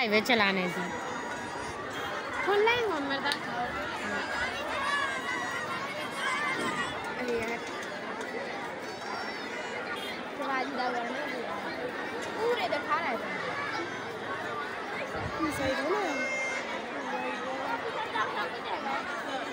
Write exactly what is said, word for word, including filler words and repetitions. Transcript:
highway चलाने की खोल रहे हैं मेरा पूरे दिखा रहा है सही है ना